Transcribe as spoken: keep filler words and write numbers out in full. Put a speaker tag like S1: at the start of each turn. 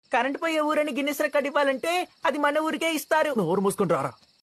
S1: Current పోయే ఊరని Guinness record ఇవ్వాలంటే అది మన ఊరికే ఇస్తారు.
S2: నోరు మూసుకుని రారా.